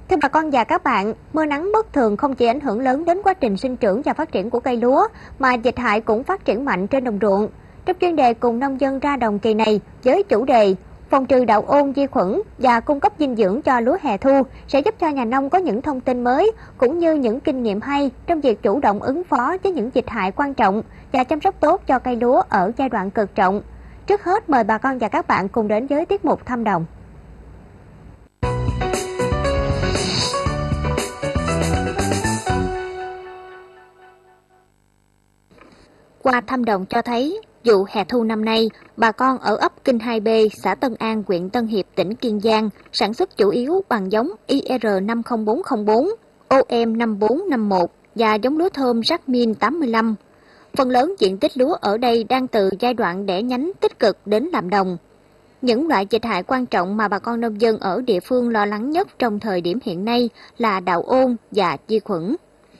Thưa bà con và các bạn, mưa nắng bất thường không chỉ ảnh hưởng lớn đến quá trình sinh trưởng và phát triển của cây lúa, mà dịch hại cũng phát triển mạnh trên đồng ruộng. Trong chuyên đề cùng nông dân ra đồng kỳ này với chủ đề phòng trừ đạo ôn vi khuẩn và cung cấp dinh dưỡng cho lúa hè thu sẽ giúp cho nhà nông có những thông tin mới cũng như những kinh nghiệm hay trong việc chủ động ứng phó với những dịch hại quan trọng và chăm sóc tốt cho cây lúa ở giai đoạn cực trọng. Trước hết mời bà con và các bạn cùng đến với tiết mục thăm đồng. Qua thăm đồng cho thấy, vụ hè thu năm nay, bà con ở ấp Kinh 2B, xã Tân An, huyện Tân Hiệp, tỉnh Kiên Giang sản xuất chủ yếu bằng giống IR50404, OM5451 và giống lúa thơm Jasmine 85. Phần lớn diện tích lúa ở đây đang từ giai đoạn đẻ nhánh tích cực đến làm đồng. Những loại dịch hại quan trọng mà bà con nông dân ở địa phương lo lắng nhất trong thời điểm hiện nay là đạo ôn và vi khuẩn.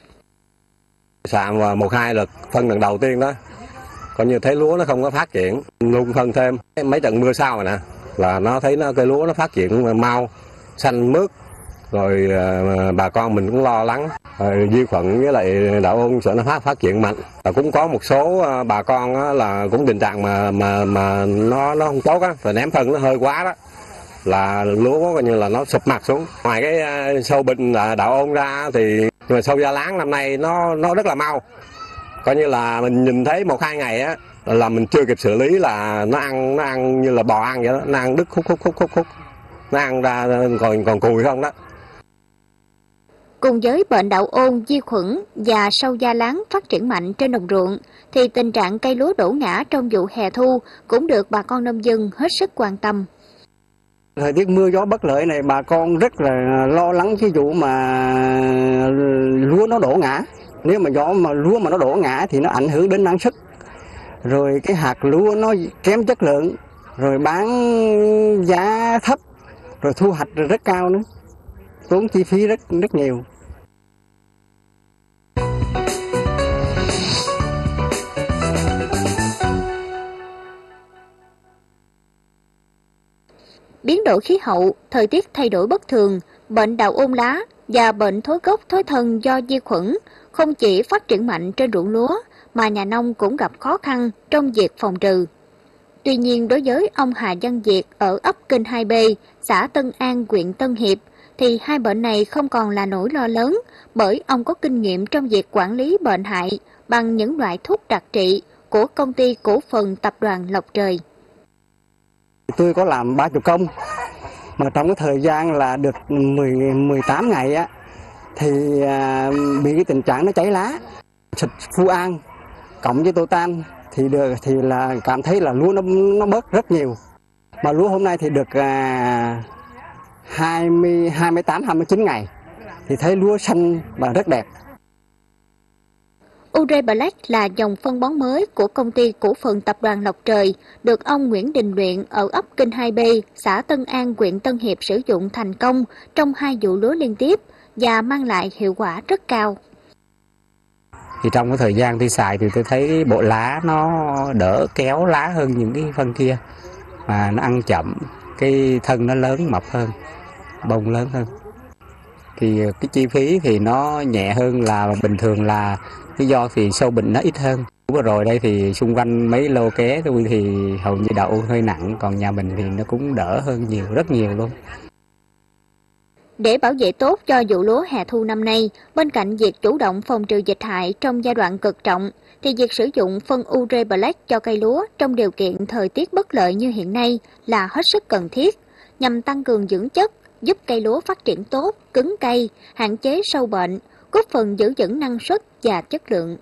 Xạ 1-2 là phân lần đầu tiên đó, coi như thấy lúa nó không có phát triển, luôn phân thêm. Mấy trận mưa sau rồi nè, là nó thấy cây lúa nó phát triển mau, xanh mướt, rồi bà con mình cũng lo lắng. Vi khuẩn với lại đạo ôn sợ nó phát triển mạnh. Và cũng có một số bà con là cũng tình trạng mà nó không tốt á, rồi ném phân nó hơi quá đó, là lúa coi như là nó sụp mặt xuống. Ngoài cái sâu bệnh là đạo ôn ra thì sâu da láng năm nay nó rất là mau, coi như là mình nhìn thấy 1-2 ngày á là mình chưa kịp xử lý là nó ăn như là bò ăn vậy đó, nó ăn đứt khúc, nó ăn ra còn cùi không đó. Cùng với bệnh đạo ôn, vi khuẩn và sâu da láng phát triển mạnh trên đồng ruộng, thì tình trạng cây lúa đổ ngã trong vụ hè thu cũng được bà con nông dân hết sức quan tâm. Thời tiết mưa gió bất lợi này, bà con rất là lo lắng cái vụ mà lúa nó đổ ngã. Nếu mà lúa mà nó đổ ngã thì nó ảnh hưởng đến năng suất. Rồi cái hạt lúa nó kém chất lượng, rồi bán giá thấp, rồi thu hoạch rất cao nữa, tốn chi phí rất nhiều. Biến đổi khí hậu, thời tiết thay đổi bất thường, bệnh đạo ôn lá và bệnh thối gốc thối thân do vi khuẩn không chỉ phát triển mạnh trên ruộng lúa mà nhà nông cũng gặp khó khăn trong việc phòng trừ. Tuy nhiên đối với ông Hà Văn Việt ở ấp Kinh 2B, xã Tân An, huyện Tân Hiệp thì hai bệnh này không còn là nỗi lo lớn bởi ông có kinh nghiệm trong việc quản lý bệnh hại bằng những loại thuốc đặc trị của công ty cổ phần tập đoàn Lộc Trời. Tôi có làm 30 công, mà trong cái thời gian là được 18 ngày á, thì bị cái tình trạng nó cháy lá. Xịt Phu An cộng với Totan thì là cảm thấy là lúa nó bớt rất nhiều. Mà lúa hôm nay thì được 28-29 ngày thì thấy lúa xanh và rất đẹp. Ure Black là dòng phân bón mới của công ty cổ phần tập đoàn Lộc Trời, được ông Nguyễn Đình Luyện ở ấp Kinh 2B, xã Tân An, huyện Tân Hiệp sử dụng thành công trong 2 vụ lúa liên tiếp và mang lại hiệu quả rất cao. Thì trong cái thời gian tôi xài thì tôi thấy bộ lá nó đỡ kéo lá hơn những cái phân kia, mà nó ăn chậm, cái thân nó lớn mập hơn, bông lớn hơn. Thì cái chi phí thì nó nhẹ hơn là bình thường, là lý do thì sâu bệnh nó ít hơn. Vừa rồi đây thì xung quanh mấy lô ké tôi thì hầu như đậu hơi nặng, còn nhà mình thì nó cũng đỡ hơn nhiều, rất nhiều luôn. Để bảo vệ tốt cho vụ lúa hè thu năm nay, bên cạnh việc chủ động phòng trừ dịch hại trong giai đoạn cực trọng, thì việc sử dụng phân Ure Black cho cây lúa trong điều kiện thời tiết bất lợi như hiện nay là hết sức cần thiết, nhằm tăng cường dưỡng chất, giúp cây lúa phát triển tốt, cứng cây, hạn chế sâu bệnh, góp phần giữ vững năng suất và chất lượng.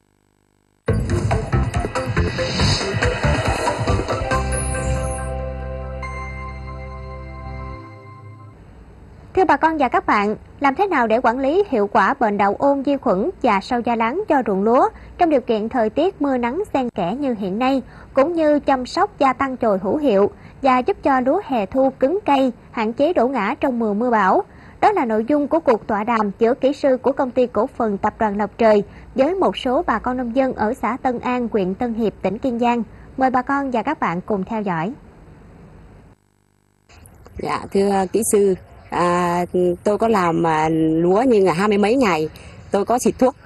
Thưa bà con và các bạn, làm thế nào để quản lý hiệu quả bệnh đạo ôn, vi khuẩn và sâu da láng cho ruộng lúa trong điều kiện thời tiết mưa nắng xen kẽ như hiện nay, cũng như chăm sóc gia tăng chồi hữu hiệu và giúp cho lúa hè thu cứng cây, hạn chế đổ ngã trong mùa mưa bão? Đó là nội dung của cuộc tọa đàm giữa kỹ sư của công ty cổ phần tập đoàn Lộc Trời với một số bà con nông dân ở xã Tân An, huyện Tân Hiệp, tỉnh Kiên Giang. Mời bà con và các bạn cùng theo dõi. Dạ, thưa kỹ sư, tôi có làm lúa nhưng là 20 mấy ngày tôi có xịt thuốc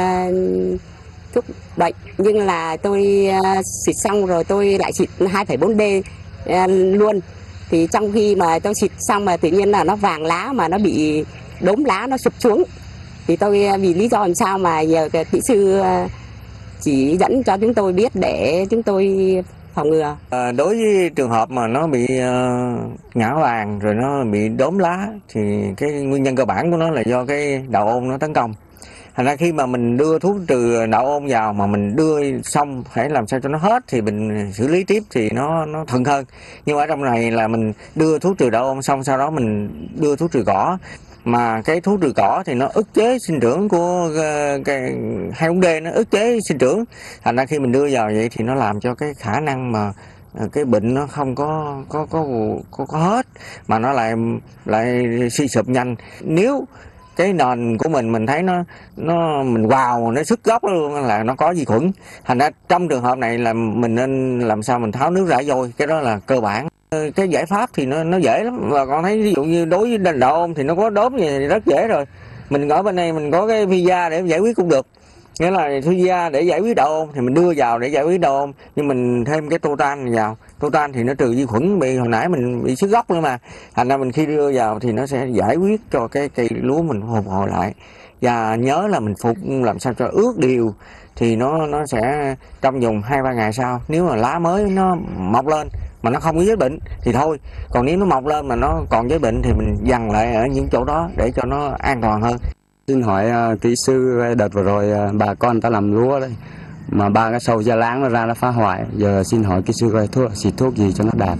bệnh, nhưng là tôi xịt xong rồi tôi lại xịt 2,4D luôn. Thì trong khi mà tôi xịt xong mà tự nhiên là nó vàng lá mà nó bị đốm lá nó sụp xuống. Thì tôi vì lý do làm sao mà nhờ kỹ sư chỉ dẫn cho chúng tôi biết để chúng tôi phòng ngừa. Đối với trường hợp mà nó bị ngã vàng rồi nó bị đốm lá thì cái nguyên nhân cơ bản của nó là do cái đạo ôn nó tấn công. Thành ra khi mà mình đưa thuốc trừ đạo ôn vào mà mình đưa xong phải làm sao cho nó hết thì mình xử lý tiếp thì nó thuận hơn. Nhưng ở trong này là mình đưa thuốc trừ đạo ôn xong sau đó mình đưa thuốc trừ cỏ, mà cái thuốc trừ cỏ thì nó ức chế sinh trưởng của cái 2,4D, nó ức chế sinh trưởng. Thành ra khi mình đưa vào vậy thì nó làm cho cái khả năng mà cái bệnh nó không có hết, mà nó lại suy sụp nhanh. Nếu cái nền của mình thấy mình vào nó sức gốc luôn là nó có vi khuẩn. Thành ra trong trường hợp này là mình nên làm sao mình tháo nước rã vôi, cái đó là cơ bản. Cái giải pháp thì nó dễ lắm, và con thấy ví dụ như đối với đạo ôn thì nó có đốm gì thì rất dễ rồi. Mình ở bên đây mình có cái visa để giải quyết cũng được, nghĩa là visa để giải quyết đạo ôn thì mình đưa vào để giải quyết đạo ôn, nhưng mình thêm cái totan vào. Totan thì nó trừ vi khuẩn, bị hồi nãy mình bị sức gốc nữa mà. Thành ra mình khi đưa vào thì nó sẽ giải quyết cho cái cây lúa mình phục hồi lại. Và nhớ là mình phục làm sao cho ướt đều thì nó sẽ trong vòng 2-3 ngày sau, nếu mà lá mới nó mọc lên mà nó không có vết bệnh thì thôi. Còn nếu nó mọc lên mà nó còn vết bệnh thì mình dằn lại ở những chỗ đó để cho nó an toàn hơn. Xin hỏi kỹ sư, đợt vừa rồi bà con ta làm lúa đấy mà 3 cái sâu da láng nó ra nó phá hoại, giờ xin hỏi kỹ sư xịt thuốc gì cho nó đạt.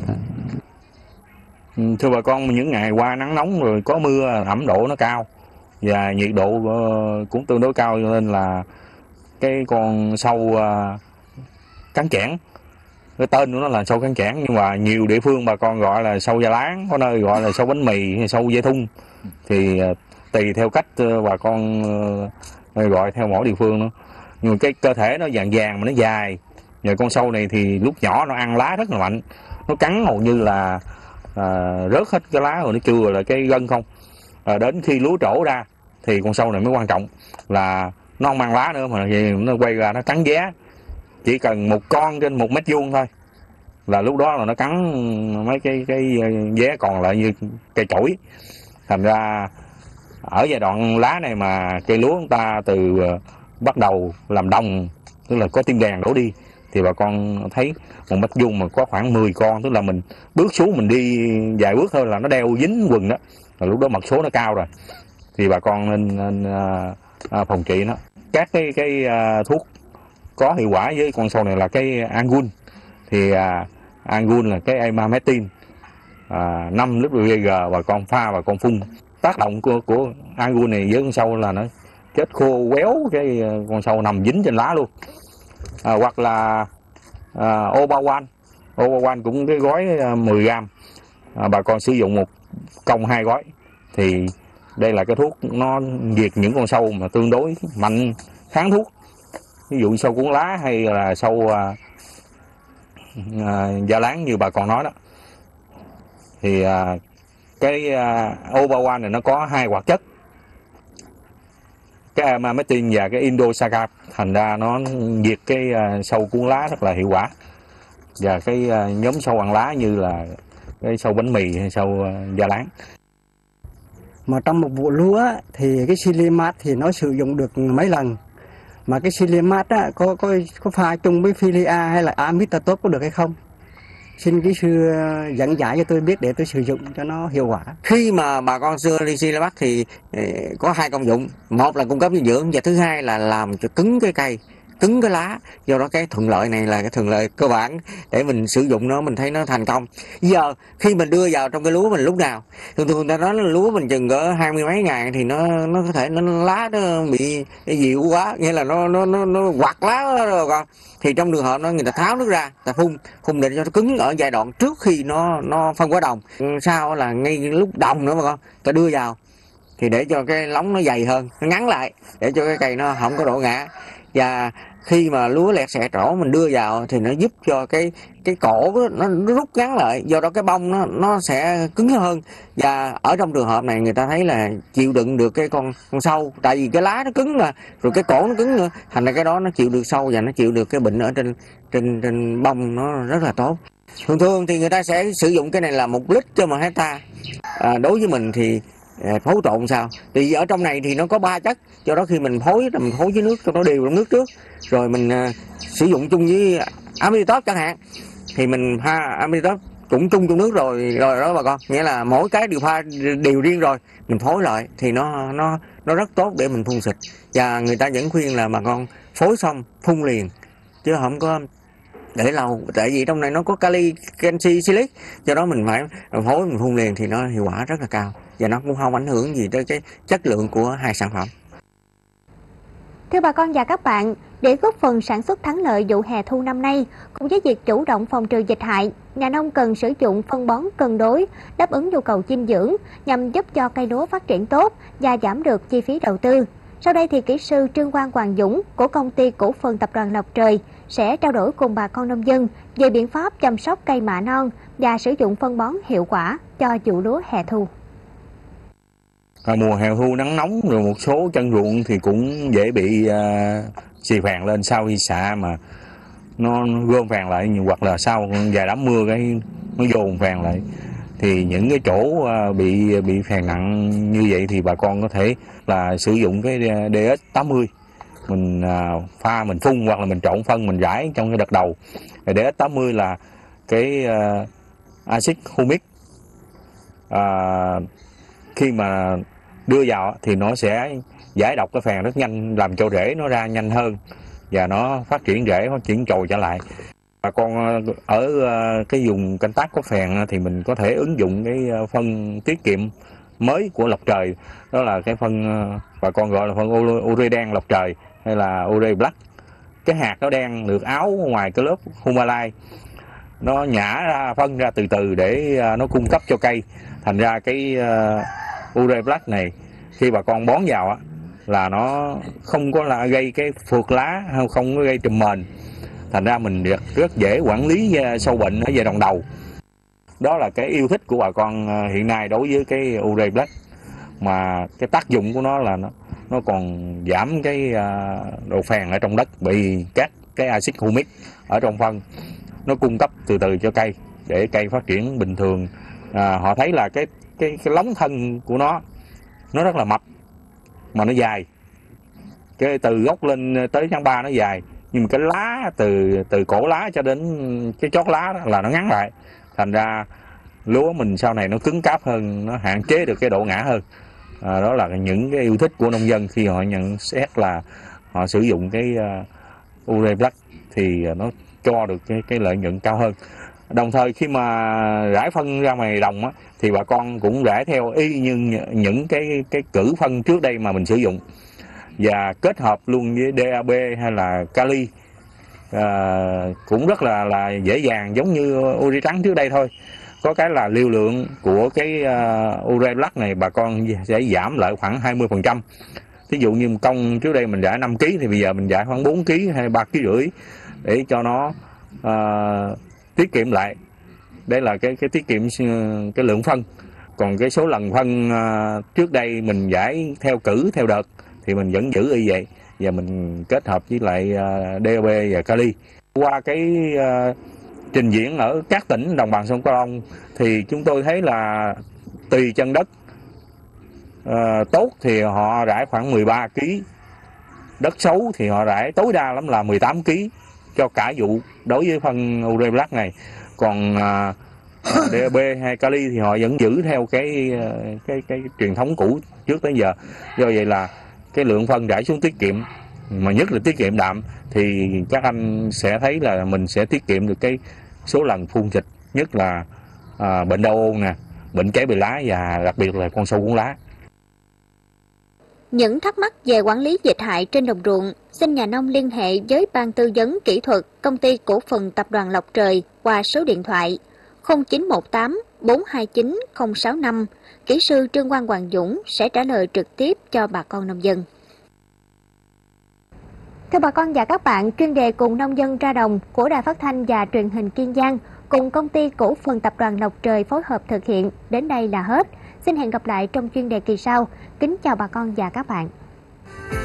Thưa bà con, những ngày qua nắng nóng rồi có mưa, ẩm độ nó cao và nhiệt độ cũng tương đối cao, cho nên là cái con sâu cắn chẽn, cái tên của nó là sâu cắn chẽn, nhưng mà nhiều địa phương bà con gọi là sâu da láng, có nơi gọi là sâu bánh mì hay sâu dây thun, thì tùy theo cách bà con gọi theo mỗi địa phương nữa. Nhưng mà cái cơ thể nó vàng vàng mà nó dài. Và con sâu này thì lúc nhỏ nó ăn lá rất là mạnh, nó cắn hầu như là rớt hết cái lá rồi, nó chừa là cái gân không. Đến khi lúa trổ ra thì con sâu này mới quan trọng, là nó không ăn lá nữa mà nó quay ra nó cắn giá. Chỉ cần một con trên 1 mét vuông thôi là lúc đó là nó cắn mấy cái vé còn lại như cây chổi. Thành ra ở giai đoạn lá này mà cây lúa chúng ta từ bắt đầu làm đồng, tức là có tim đèn đổ đi, thì bà con thấy 1 mét vuông mà có khoảng 10 con, tức là mình bước xuống mình đi vài bước thôi là nó đeo dính quần đó, là lúc đó mật số nó cao rồi. Thì bà con nên phòng trị nó. Các cái thuốc có hiệu quả với con sâu này là cái Angun, thì Angun là cái Emamectin 5 lít bà con pha và con phun. Tác động của Angun này với con sâu là nó chết khô quéo cái con sâu nằm dính trên lá luôn. Hoặc là Obawan cũng cái gói 10g, bà con sử dụng 1 công 2 gói. Thì đây là cái thuốc nó diệt những con sâu mà tương đối mạnh, kháng thuốc, ví dụ sâu cuốn lá hay là sâu da láng như bà con nói đó. Thì cái Obawan này nó có 2 hoạt chất, cái Emamectin và cái Indosacap, thành ra nó diệt cái sâu cuốn lá rất là hiệu quả. Và cái nhóm sâu ăn lá như là cái sâu bánh mì hay sâu da láng. Mà trong một vụ lúa thì cái Silimat thì nó sử dụng được mấy lần. Mà cái Silimat á, có pha chung với Filia hay là Amitatop có được hay không? Xin kỹ sư dẫn giải cho tôi biết để tôi sử dụng cho nó hiệu quả. Khi mà bà con xưa đi Silimat thì có 2 công dụng. Một là cung cấp dinh dưỡng, và thứ hai là làm cho cứng cái cây, cứng cái lá. Do đó cái thuận lợi này là cái thuận lợi cơ bản để mình sử dụng nó, mình thấy nó thành công. Giờ khi mình đưa vào trong cái lúa mình lúc nào, thường ta nói là lúa mình chừng cỡ 20 mấy ngày thì nó có thể nó lá nó bị dịu quá, nghĩa là nó quặt lá rồi con. Thì trong trường hợp đó người ta tháo nước ra, ta phun để cho nó cứng ở giai đoạn trước khi nó phân hóa đồng. Sau là ngay lúc đồng nữa mà con, ta đưa vào thì để cho cái lóng nó dày hơn, nó ngắn lại để cho cái cây nó không có đổ ngã. và khi mà lúa lẹt xẹt rổ mình đưa vào thì nó giúp cho cái cổ nó rút ngắn lại, do đó cái bông nó sẽ cứng hơn. Và ở trong trường hợp này người ta thấy là chịu đựng được cái con sâu, tại vì cái lá nó cứng mà, rồi cái cổ nó cứng nữa, thành ra cái đó nó chịu được sâu và nó chịu được cái bệnh ở trên bông nó rất là tốt. Thường thì người ta sẽ sử dụng cái này là 1 lít cho 1 hecta. Đối với mình thì phối trộn sao? Thì ở trong này thì nó có 3 chất, do đó khi mình phối với nước cho nó đều trong nước trước, rồi mình sử dụng chung với Amitop chẳng hạn, thì mình pha Amitop cũng chung trong nước rồi đó bà con, nghĩa là mỗi cái đều pha đều riêng rồi mình phối lại thì nó rất tốt để mình phun xịt. Và người ta vẫn khuyên là bà con phối xong phun liền chứ không có để lâu, tại vì trong này nó có kali, canxi, silic, do đó mình phải phối mình phun liền thì nó hiệu quả rất là cao và nó cũng không ảnh hưởng gì tới cái chất lượng của hai sản phẩm. Thưa bà con và các bạn, để góp phần sản xuất thắng lợi vụ hè thu năm nay, cùng với việc chủ động phòng trừ dịch hại, nhà nông cần sử dụng phân bón cân đối, đáp ứng nhu cầu dinh dưỡng nhằm giúp cho cây lúa phát triển tốt và giảm được chi phí đầu tư. Sau đây thì kỹ sư Trương Quang Hoàng Dũng của công ty cổ phần tập đoàn Lộc Trời sẽ trao đổi cùng bà con nông dân về biện pháp chăm sóc cây mạ non và sử dụng phân bón hiệu quả cho vụ lúa hè thu. Mùa hè thu nắng nóng rồi một số chân ruộng thì cũng dễ bị xì phèn lên sau khi xạ mà nó gom phèn lại, hoặc là sau vài đám mưa cái nó dồn phèn lại. Thì những cái chỗ bị phèn nặng như vậy thì bà con có thể là sử dụng cái DS80, mình pha mình phun hoặc là mình trộn phân mình rải trong cái đợt đầu. DS80 là cái axit humic, khi mà đưa vào thì nó sẽ giải độc cái phèn rất nhanh, làm cho rễ nó ra nhanh hơn và nó phát triển rễ, phát triển chồi trở lại. Bà con ở cái vùng canh tác có phèn thì mình có thể ứng dụng cái phân tiết kiệm mới của Lộc Trời, đó là cái phân bà con gọi là phân ure đen Lộc Trời hay là ure black. Cái hạt nó đen được áo ngoài cái lớp humalai, nó nhả ra phân ra từ từ để nó cung cấp cho cây. Thành ra cái ure black này khi bà con bón vào là nó không có là gây cái phượt lá, không có gây trùm mền. Thành ra mình rất dễ quản lý sâu bệnh ở giai đoạn đầu. Đó là cái yêu thích của bà con hiện nay đối với cái ure black, mà cái tác dụng của nó là nó còn giảm cái độ phèn ở trong đất, bị các cái axit humic ở trong phân nó cung cấp từ từ cho cây để cây phát triển bình thường. Họ thấy là cái lóng thân của nó rất là mập mà nó dài, cái từ gốc lên tới tháng 3 nó dài, nhưng mà cái lá từ cổ lá cho đến cái chót lá đó là nó ngắn lại. Thành ra lúa mình sau này nó cứng cáp hơn, nó hạn chế được cái độ ngã hơn. Đó là những cái yêu thích của nông dân khi họ nhận xét là họ sử dụng cái ure black thì nó cho được cái lợi nhuận cao hơn. Đồng thời khi mà rải phân ra ngoài đồng thì bà con cũng rải theo y như những cái cử phân trước đây mà mình sử dụng, và kết hợp luôn với DAB hay là kali, cũng rất là dễ dàng, giống như ure trắng trước đây thôi. Có cái là liều lượng của cái ure black này bà con sẽ giảm lại khoảng 20%. Ví dụ như công trước đây mình rải 5 kg thì bây giờ mình rải khoảng 4 kg hay 3,5 kg để cho nó tiết kiệm lại. Đây là cái tiết kiệm cái lượng phân. Còn cái số lần phân trước đây mình rải theo cử theo đợt thì mình vẫn giữ y vậy, và mình kết hợp với lại DAB và kali. Qua cái trình diễn ở các tỉnh đồng bằng sông Cửu Long thì chúng tôi thấy là tùy chân đất tốt thì họ rải khoảng 13 kg, đất xấu thì họ rải tối đa lắm là 18 kg cho cả vụ đối với phân ure black này. Còn DAB hay kali thì họ vẫn giữ theo cái truyền thống cũ trước tới giờ. Do vậy là cái lượng phân rải xuống tiết kiệm, mà nhất là tiết kiệm đạm, thì các anh sẽ thấy là mình sẽ tiết kiệm được cái số lần phun xịt, nhất là bệnh đau ôn nè, bệnh cháy bì lá và đặc biệt là con sâu cuốn lá. Những thắc mắc về quản lý dịch hại trên đồng ruộng, xin nhà nông liên hệ với Ban tư vấn kỹ thuật Công ty Cổ phần Tập đoàn Lộc Trời qua số điện thoại 0918 429 065. Kỹ sư Trương Quang Hoàng Dũng sẽ trả lời trực tiếp cho bà con nông dân. Thưa bà con và các bạn, chuyên đề cùng nông dân ra đồng của Đài Phát thanh và Truyền hình Kiên Giang cùng Công ty Cổ phần Tập đoàn Lộc Trời phối hợp thực hiện đến đây là hết. Xin hẹn gặp lại trong chuyên đề kỳ sau. Kính chào bà con và các bạn.